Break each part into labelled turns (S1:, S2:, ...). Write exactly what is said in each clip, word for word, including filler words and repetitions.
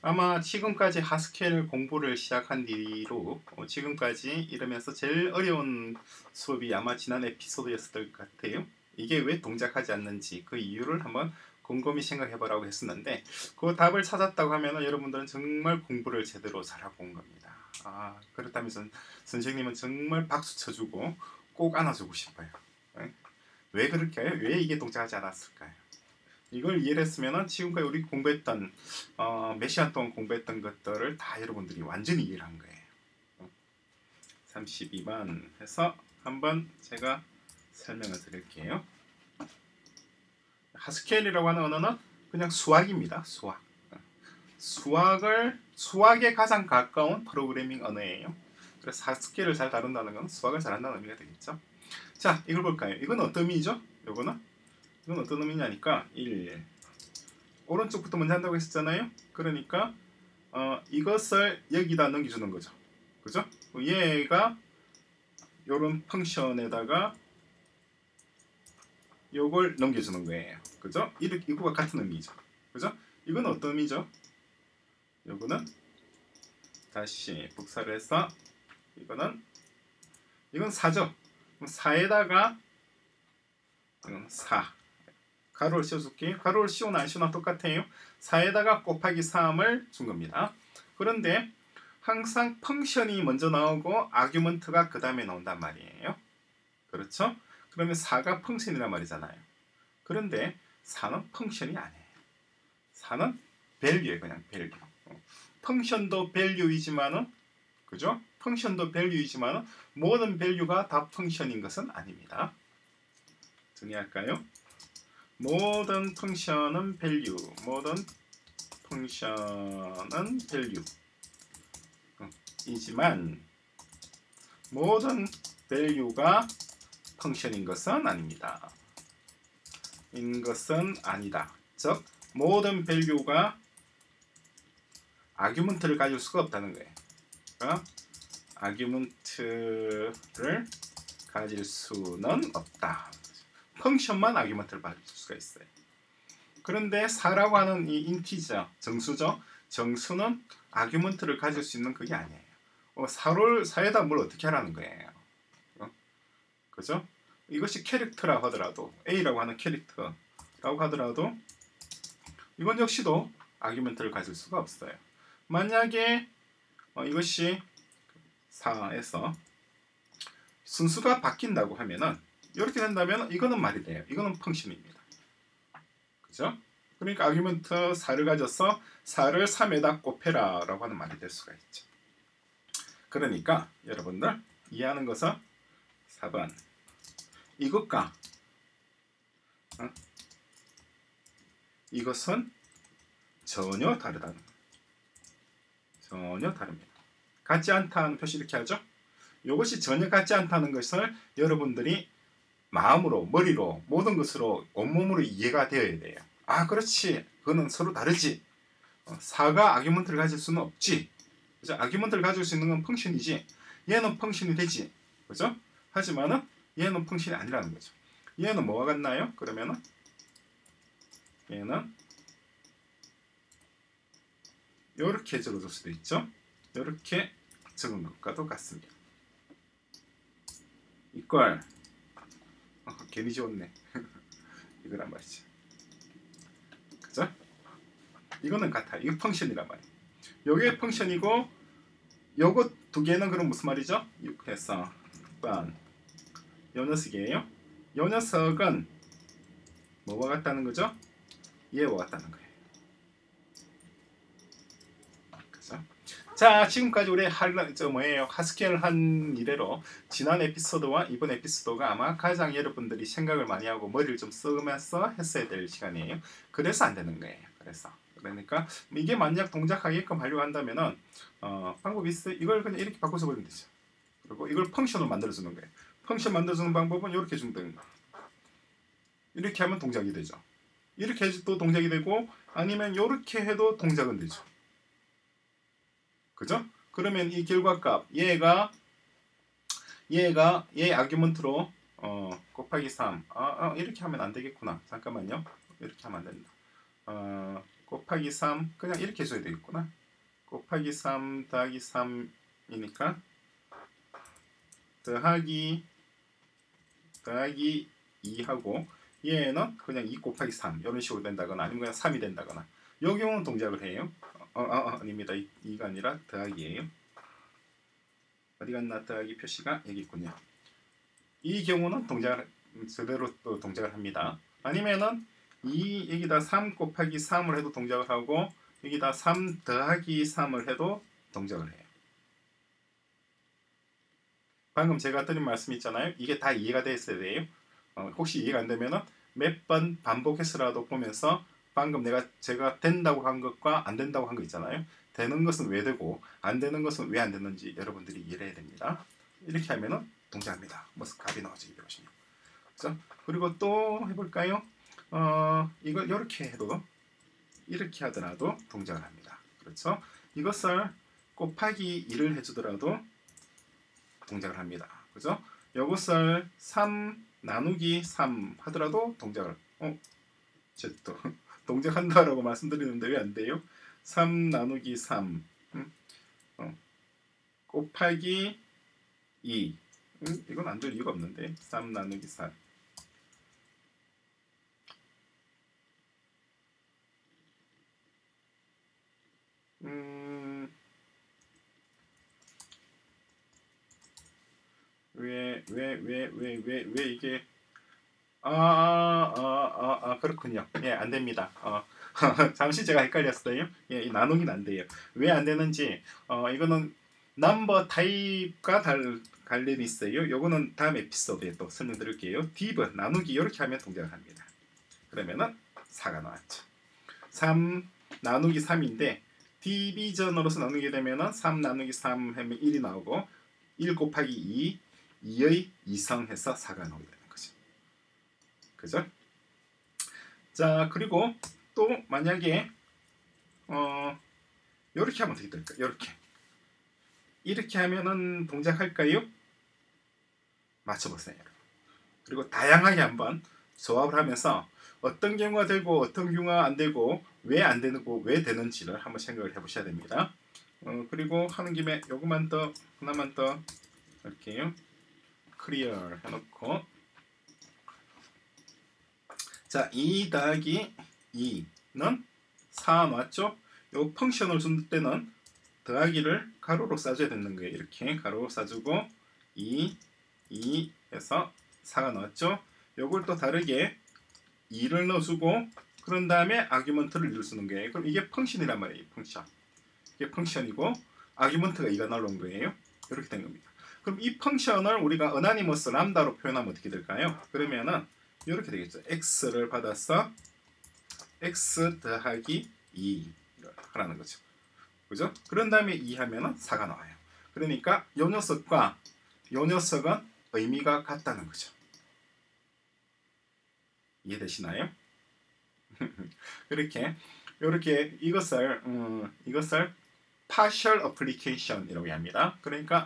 S1: 아마 지금까지 하스켈 공부를 시작한 뒤로 어, 지금까지 이러면서 제일 어려운 수업이 아마 지난 에피소드였을 것 같아요. 이게 왜 동작하지 않는지 그 이유를 한번 곰곰이 생각해보라고 했었는데 그 답을 찾았다고 하면 여러분들은 정말 공부를 제대로 잘하고 온 겁니다. 아, 그렇다면 선, 선생님은 정말 박수 쳐주고 꼭 안아주고 싶어요. 왜 그럴까요? 왜 이게 동작하지 않았을까요? 이걸 이해를 했으면 지금까지 우리 공부했던 어, 몇 시간 동안 공부했던 것들을 다 여러분들이 완전히 이해를 한 거예요. 삼십이 번 해서 한번 제가 설명을 드릴게요. 하스켈이라고 하는 언어는 그냥 수학입니다. 수학. 수학을 수학에 가장 가까운 프로그래밍 언어예요. 그래서 하스켈을 잘 다룬다는 건 수학을 잘한다는 의미가 되겠죠. 자, 이걸 볼까요? 이건 어떤 의미죠? 요거는 이건 어떤 의미냐니까 일 오른쪽부터 먼저 한다고 했었잖아요. 그러니까 어, 이것을 여기다 넘겨주는 거죠. 그죠? 얘가 요런 펑션에다가 요걸 넘겨주는 거예요. 그죠? 이렇게 이거와 같은 의미죠. 그죠? 이건 어떤 의미죠? 요거는 다시 복사를 해서 이거는 이건 사죠. 사에다가 이건 사 가로를 씌워줄게요. 가로를 씌우나 안 씌우나 똑같아요. 사에다가 곱하기 삼을 준 겁니다. 그런데 항상 펑션이 먼저 나오고 아규먼트가 그 다음에 나온단 말이에요. 그렇죠? 그러면 사가 펑션이란 말이잖아요. 그런데 사는 펑션이 아니에요. 사는 밸류예요. 그냥 밸류. 펑션도 밸류이지만은 그죠? 펑션도 밸류이지만은 모든 밸류가 다 펑션인 것은 아닙니다. 정리할까요? 모든 펑션은 밸류. 모든 펑션은 밸류. 이지만 모든 밸류가 펑션인 것은 아닙니다. 인 것은 아니다. 즉 모든 밸류가 아규먼트를 가질 수가 없다는 거예요. 그러니까 아규먼트를 가질 수는 없다. 펑션만 아규먼트를 가질 수가 있어요. 그런데 사라고 하는 이 인티저, 정수죠. 정수는 아규먼트를 가질 수 있는 그게 아니에요. 어, 사를 사에다 뭘 어떻게 하라는 거예요. 어? 그죠? 이것이 캐릭터라고 하더라도 A라고 하는 캐릭터라고 하더라도 이건 역시도 아규먼트를 가질 수가 없어요. 만약에 어, 이것이 사에서 순수가 바뀐다고 하면은 이렇게 된다면 이거는 말이 돼요. 이거는 펑션입니다. 그죠? 그러니까 아규먼트 사를 가져서 사를 삼에다 곱해라 라고 하는 말이 될 수가 있죠. 그러니까 여러분들 이해하는 것은 사 번 이것과 어? 이것은 전혀 다르다는 거. 전혀 다릅니다. 같지 않다는 표시 이렇게 하죠. 이것이 전혀 같지 않다는 것을 여러분들이 마음으로 머리로 모든 것으로 온몸으로 이해가 되어야 돼요. 아 그렇지. 그거는 서로 다르지. 어, 사가 아규먼트를 가질 수는 없지. 그죠? 아규먼트를 가질 수 있는 건 펑션이지. 얘는 펑션이 되지. 그죠? 하지만은 얘는 펑션이 아니라는 거죠. 얘는 뭐와 같나요? 그러면은 얘는 이렇게 적어줄 수도 있죠. 이렇게 적은 것과도 같습니다. 이걸 어, 괜히 지웠네. 이거란 말이죠. 그죠? 이거는 같아요. 이거 펑션이란 말이에요. 요게 펑션이고 요거 두 개는 그럼 무슨 말이죠? 육 해서 번 요 녀석이에요. 요 녀석은 뭐와 같다는 거죠? 얘와 같다는 거예요. 그죠? 자, 지금까지 우리 할, 저 뭐예요? 하스켈 한 이래로 지난 에피소드와 이번 에피소드가 아마 가장 여러분들이 생각을 많이 하고 머리를 좀 쓰면서 했어야 될 시간이에요. 그래서 안 되는 거예요. 그래서 그러니까 이게 만약 동작하게끔 하려고 한다면은 어, 방법이 있어요. 이걸 그냥 이렇게 바꿔서 버리면 되죠. 그리고 이걸 펑션으로 만들어주는 거예요. 펑션 만들어주는 방법은 이렇게 준다는 거. 이렇게 하면 동작이 되죠. 이렇게 해도 동작이 되고 아니면 이렇게 해도 동작은 되죠. 그죠? 그러면 이 결과값 얘가 얘가 얘 아규먼트로 어, 곱하기 삼 아, 아, 이렇게 하면 안 되겠구나. 잠깐만요. 이렇게 하면 안 된다. 어, 곱하기 삼 그냥 이렇게 해줘야 되겠구나. 곱하기 삼 더하기 삼이니까 더하기 더하기 이 하고 얘는 그냥 이 곱하기 삼 이런 식으로 된다거나 아니면 그냥 삼이 된다거나 이 경우는 동작을 해요. 어, 어, 어 아닙니다. 이가 아니라 더하기예요. 어디 갔나 더하기 표시가 여기 있군요. 이 경우는 동작을 제대로 또 동작을 합니다. 아니면은 이 여기다 삼 곱하기 삼을 해도 동작을 하고 여기다 삼 더하기 삼을 해도 동작을 해요. 방금 제가 드린 말씀 있잖아요. 이게 다 이해가 돼 있어야 돼요. 어, 혹시 이해가 안 되면은 몇 번 반복해서라도 보면서 방금 내가 제가 된다고 한 것과 안 된다고 한 거 있잖아요. 되는 것은 왜 되고 안 되는 것은 왜 안 되는지 여러분들이 이해를 해야 됩니다. 이렇게 하면은 동작합니다. 뭐 값이 나오지 이백오십육. 그렇죠? 그리고 또 해볼까요? 어, 이걸 이렇게 해도 이렇게 하더라도 동작을 합니다. 그렇죠? 이것을 곱하기 이를 해주더라도 동작을 합니다. 그죠? 이것을 삼 나누기 삼 하더라도 동작을 어? 제 또 동작한다라고 말씀드리는데 왜 안 돼요? 삼 나누기 삼 음? 어. 곱하기 이 음? 이건 안 될 이유가 없는데 삼 나누기 삼 음... 왜, 왜, 왜, 왜, 왜, 왜 이게 아, 아, 아, 아, 그렇군요. 예, 안 됩니다. 어, 잠시 제가 헷갈렸어요. 예, 나누긴 안 돼요. 왜 안 되는지, 어, 이거는 넘버 타입과 달, 관련이 있어요. 요거는 다음 에피소드에 또 설명드릴게요. 디브, 나누기 이렇게 하면 동작을 합니다. 그러면은 사가 나왔죠. 삼 나누기 삼인데 디비전으로서 나누게 되면은 삼 나누기 삼 하면 일이 나오고 일 곱하기 이, 이의 이성해서 사가 나오게 됩니다. 그죠? 자, 그리고 또 만약에 어 이렇게 하면 어떻게 될까? 이렇게 이렇게 하면은 동작할까요? 맞춰보세요. 그리고 다양하게 한번 조합을 하면서 어떤 경우가 되고 어떤 경우가 안 되고 왜 안 되고 왜 되는지를 한번 생각을 해보셔야 됩니다. 어, 그리고 하는 김에 요것만 더 하나만 더 할게요. 클리어 해놓고 자, 이 더하기 이는 사 맞죠? 요 펑션을 줄 때는 더하기를 가로로 싸줘야 되는 거예요. 이렇게 가로로 싸주고 이, 이 해서 사가 나왔죠? 요걸 또 다르게 이를 넣어주고 그런 다음에 아규먼트를 이를 쓰는 거예요. 그럼 이게 펑션이란 말이에요. 펑션. 이게 펑션이고 아규먼트가 이가 나온 거예요. 이렇게 된 겁니다. 그럼 이 펑션을 우리가 어나니머스 람다로 표현하면 어떻게 될까요? 그러면은 이렇게 되겠죠. x를 받아서 x 더하기 이를 하라는 거죠. 그죠? 그런 다음에 이 하면은 사가 나와요. 그러니까 요 녀석과 요 녀석은 의미가 같다는 거죠. 이해되시나요? 이렇게 이렇게 이것을 음, 이것을 partial application이라고 합니다. 그러니까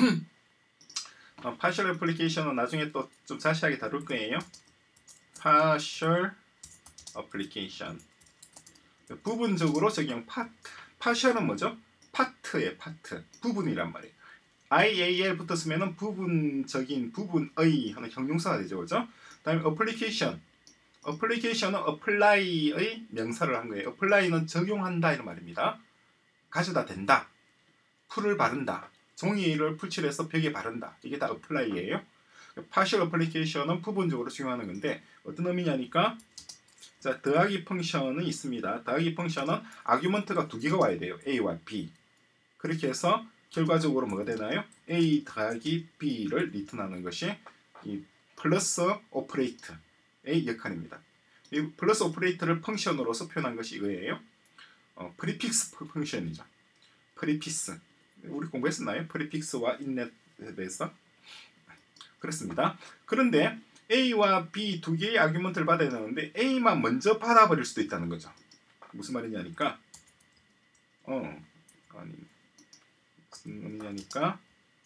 S1: 어, partial application은 나중에 또 좀 자세하게 다룰 거예요. partial application 부분적으로 적용 파, partial은 뭐죠? 파트의 파트 부분이란 말이에요. ial 붙었으면 부분적인 부분의 하는 형용사가 되죠. 그죠? 다음에 application application은 apply의 명사를 한 거예요. apply는 적용한다 이런 말입니다. 가져다 댄다, 풀을 바른다, 종이를 풀칠해서 벽에 바른다. 이게 다 apply예요. partial application은 부분적으로 적용하는 건데 어떤 의미냐니까 자 더하기 펑션은 있습니다. 더하기 펑션은 아규먼트가 두 개가 와야 돼요. A와 B. 그렇게 해서 결과적으로 뭐가 되나요? A 더하기 B를 리턴하는 것이 이 플러스 오퍼레이트의 역할입니다. 이 플러스 오퍼레이트를 펑션으로서 표현한 것이 이거예요. 어, 프리픽스 펑션이죠. 프리픽스. 우리 공부했었나요? 프리픽스와 인넷에 대해서. 그렇습니다. 그런데 A와 B 두 개의 아규먼트를 받아야 되는데 A만 먼저 받아버릴 수도 있다는 거죠. 무슨 말이냐니까 어 아니 무슨 의미냐니까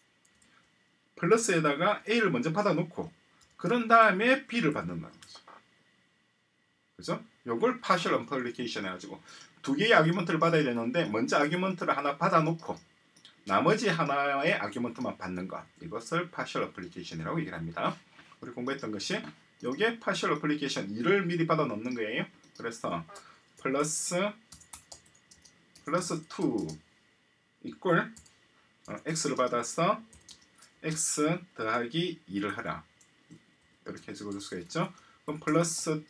S1: 플러스에다가 A를 먼저 받아놓고 그런 다음에 B를 받는다는 거죠. 그죠? 요걸 partial application 해가지고 두 개의 아규먼트를 받아야 되는데 먼저 아규먼트를 하나 받아놓고 나머지 하나의 아규먼트만 받는 것, 이것을 partial application이라고 얘기를 합니다. 우리 공부했던 것이 여기에 partial application 이를 미리 받아 넣는 거예요. 그래서 플러스 플러스 투 이꼴 어, x를 받아서 x 더하기 이를 하라, 이렇게 적어줄 수가 있죠. 그럼 플러스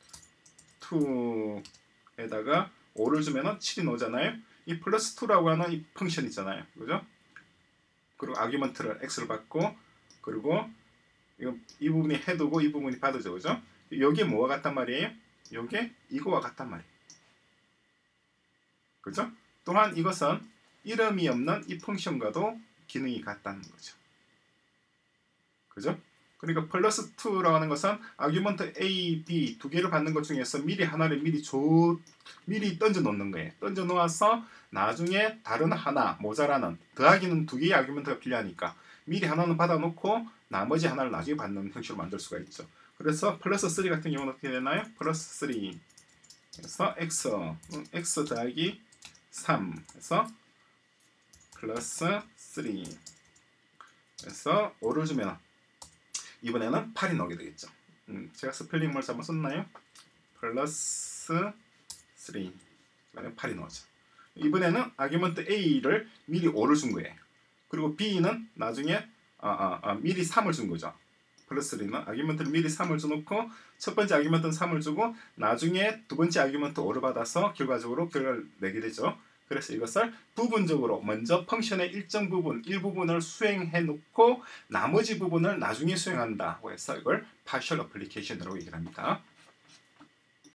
S1: 투에다가 오를 주면은 칠이 나오잖아요. 이 플러스 투라고 하는 이 펑션 있잖아요, 그죠? 그리고 아규먼트를 x를 받고, 그리고 이거, 이 부분이 해두고 이 부분이 받으죠, 그죠? 여기에 뭐가 같단 말이에요? 여기에 이거와 같단 말이에요, 그죠? 또한 이것은 이름이 없는 이 펑션과도 기능이 같다는 거죠, 그죠? 그러니까 플러스 투라고 하는 것은 아규먼트 A, B 두 개를 받는 것 중에서 미리 하나를 미리 줘, 미리 던져 놓는 거예요. 던져 놓아서 나중에 다른 하나 모자라는, 더하기는 두 개의 아규먼트가 필요하니까 미리 하나는 받아 놓고 나머지 하나를 나중에 받는 형식으로 만들 수가 있죠. 그래서 플러스 쓰리 같은 경우는 어떻게 되나요? 플러스 쓰리 그래서 x, x 더하기 삼 해서 플러스 쓰리 그래서 오를 주면 이번에는 팔이 나오게 되겠죠. 음, 제가 스펠링을 잘못 썼나요? 플러스 쓰리 그다음에 팔이 나오죠. 이번에는 아규먼트 A를 미리 오를 준 거예요. 그리고 B는 나중에 아, 아, 아, 미리 삼을 준 거죠. 플러스 쓰리는 아규먼트를 미리 삼을 줘놓고 첫 번째 아규먼트는 삼을 주고 나중에 두 번째 아규먼트 오를 받아서 결과적으로 결과를 내게 되죠. 그래서 이것을 부분적으로 먼저 펑션의 일정 부분, 일부분을 수행해 놓고 나머지 부분을 나중에 수행한다고 해서 이걸 partial application이라고 얘기를 합니다.